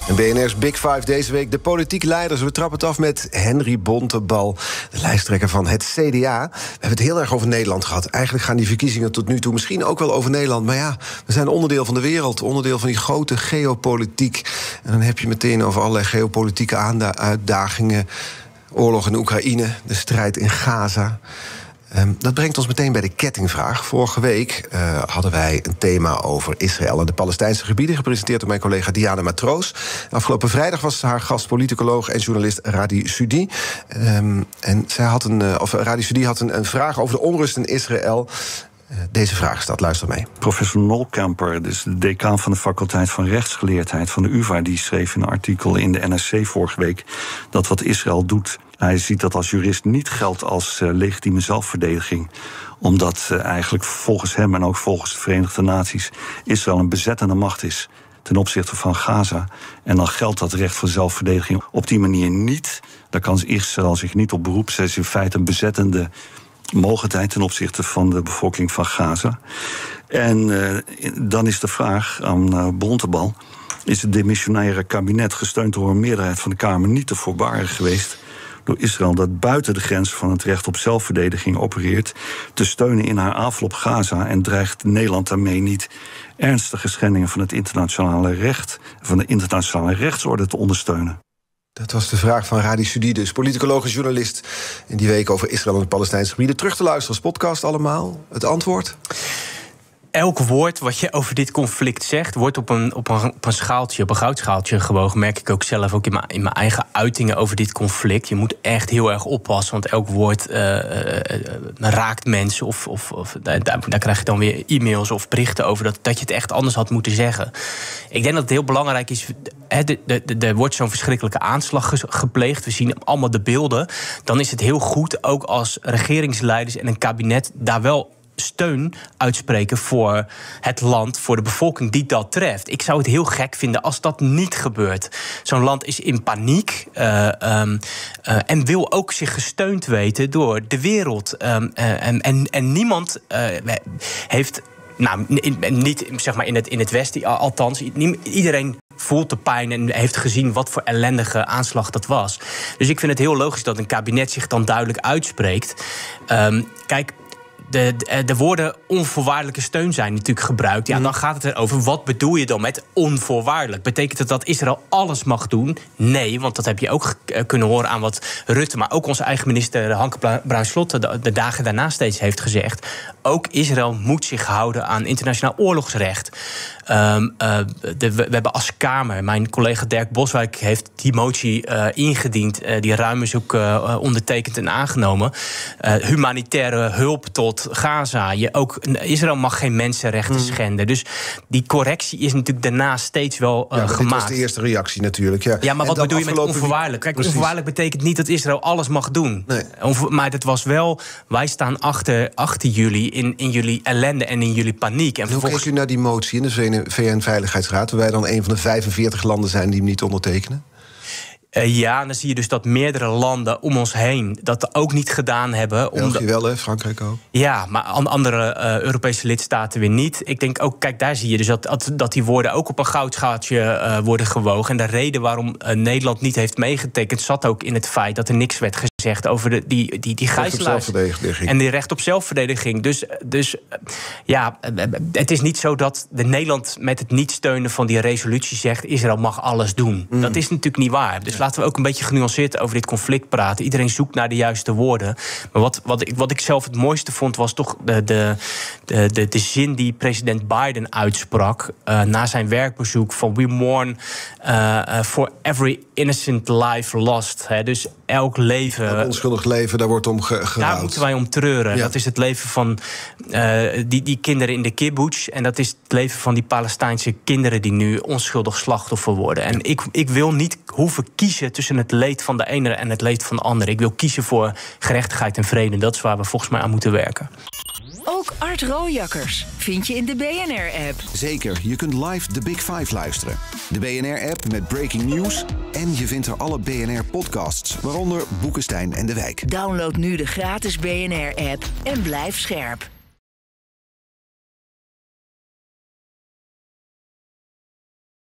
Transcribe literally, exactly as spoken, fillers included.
En B N R's Big Five deze week, de politieke leiders. We trappen het af met Henry Bontebal, de lijsttrekker van het C D A. We hebben het heel erg over Nederland gehad. Eigenlijk gaan die verkiezingen tot nu toe misschien ook wel over Nederland. Maar ja, we zijn onderdeel van de wereld, onderdeel van die grote geopolitiek. En dan heb je meteen over allerlei geopolitieke aanda- uitdagingen. Oorlog in Oekraïne, de strijd in Gaza. Um, dat brengt ons meteen bij de kettingvraag. Vorige week uh, hadden wij een thema over Israël en de Palestijnse gebieden, gepresenteerd door mijn collega Diana Matroos. Afgelopen vrijdag was haar gast politicoloog en journalist Radi Sudi. Um, en zij had een, uh, of Radi Sudi had een, een vraag over de onrust in Israël. Uh, deze vraag staat, luister mee. Professor Nolkamper, dus de decaan van de faculteit van rechtsgeleerdheid van de U vA, die schreef in een artikel in de N R C vorige week dat wat Israël doet, hij ziet dat als jurist niet geldt als uh, legitieme zelfverdediging, omdat uh, eigenlijk volgens hem en ook volgens de Verenigde Naties Israël een bezettende macht is ten opzichte van Gaza. En dan geldt dat recht voor zelfverdediging op die manier niet. Daar kan Israël zich niet op beroepen. Zij is in feite een bezettende mogelijkheid ten opzichte van de bevolking van Gaza. En uh, dan is de vraag aan uh, Bontebal, is het demissionaire kabinet, gesteund door een meerderheid van de Kamer, niet te voorbaren geweest door Israël dat buiten de grens van het recht op zelfverdediging opereert, te steunen in haar aanval op Gaza, en dreigt Nederland daarmee niet ernstige schendingen van het internationale recht, van de internationale rechtsorde te ondersteunen? Dat was de vraag van Radi Sudi, dus politicoloog en journalist in die week over Israël en de Palestijnse gebieden. Terug te luisteren als podcast allemaal. Het antwoord? Elk woord wat je over dit conflict zegt, wordt op een, op een, op een schaaltje, op een goudschaaltje gewogen. Merk ik ook zelf, ook in mijn, in mijn eigen uitingen over dit conflict. Je moet echt heel erg oppassen, want elk woord uh, uh, raakt mensen. Of, of, of daar, daar krijg je dan weer e-mails of berichten over dat, dat je het echt anders had moeten zeggen. Ik denk dat het heel belangrijk is. Er wordt zo'n verschrikkelijke aanslag gepleegd. We zien allemaal de beelden. Dan is het heel goed, ook als regeringsleiders en een kabinet, daar wel steun uitspreken voor het land, voor de bevolking die dat treft. Ik zou het heel gek vinden als dat niet gebeurt. Zo'n land is in paniek uh, um, uh, en wil ook zich gesteund weten door de wereld. Um, uh, en, en, en niemand uh, heeft, nou, niet zeg maar in het, in het Westen, althans, iedereen voelt de pijn en heeft gezien wat voor ellendige aanslag dat was. Dus ik vind het heel logisch dat een kabinet zich dan duidelijk uitspreekt. Um, kijk, De, de, de woorden onvoorwaardelijke steun zijn natuurlijk gebruikt. Ja, dan gaat het erover, wat bedoel je dan met onvoorwaardelijk? Betekent het dat Israël alles mag doen? Nee, want dat heb je ook kunnen horen aan wat Rutte, maar ook onze eigen minister Hanke Bruins-Slotte de, de dagen daarna steeds heeft gezegd. Ook Israël moet zich houden aan internationaal oorlogsrecht. Um, uh, de, we, we hebben als Kamer, mijn collega Dirk Boswijk heeft die motie uh, ingediend. Uh, die ruim is ook uh, ondertekend en aangenomen. Uh, humanitaire hulp tot Gaza. Je ook, Israël mag geen mensenrechten mm. schenden. Dus die correctie is natuurlijk daarna steeds wel uh, ja, gemaakt. Dat was de eerste reactie natuurlijk. Ja, ja maar en wat bedoel je met onvoorwaardelijk? Kijk, Precies. onvoorwaardelijk betekent niet dat Israël alles mag doen. Nee. Onvo- maar het was wel, wij staan achter, achter jullie in, in jullie ellende en in jullie paniek. En, en hoe vervolgens... kijkt u naar die motie in de V N-veiligheidsraad, waar wij dan een van de vijfenveertig landen zijn die hem niet ondertekenen? Uh, ja, en dan zie je dus dat meerdere landen om ons heen dat ook niet gedaan hebben. België wel, hè? Frankrijk ook. Ja, maar andere uh, Europese lidstaten weer niet. Ik denk ook, kijk, daar zie je dus dat, dat, dat die woorden ook op een goudschaaltje uh, worden gewogen. En de reden waarom uh, Nederland niet heeft meegetekend zat ook in het feit dat er niks werd gezegd over de, die, die, die gijzelaars. En die recht op zelfverdediging. Dus, dus uh, ja, het is niet zo dat de Nederland met het niet steunen van die resolutie zegt Israël mag alles doen. Mm. Dat is natuurlijk niet waar. Dus ja. Laten we ook een beetje genuanceerd over dit conflict praten. Iedereen zoekt naar de juiste woorden. Maar wat, wat, ik, wat ik zelf het mooiste vond, was toch de, de, de, de, de zin die president Biden uitsprak uh, na zijn werkbezoek van we mourn uh, uh, for every innocent life lost. Hè. Dus elk leven... Elk onschuldig leven, daar wordt om ge- gerouwd. Daar moeten wij om treuren. Ja. Dat is het leven van uh, die, die kinderen in de kibbutz. En dat is het leven van die Palestijnse kinderen die nu onschuldig slachtoffer worden. En ik, ik wil niet hoeven kiezen tussen het leed van de ene en het leed van de andere. Ik wil kiezen voor gerechtigheid en vrede. Dat is waar we volgens mij aan moeten werken. Ook Art Rooijakkers vind je in de B N R-app. Zeker, je kunt live de Big Five luisteren. De B N R-app met breaking news. En je vindt er alle B N R-podcasts, waaronder Boekenstein en de Wijk. Download nu de gratis B N R-app en blijf scherp.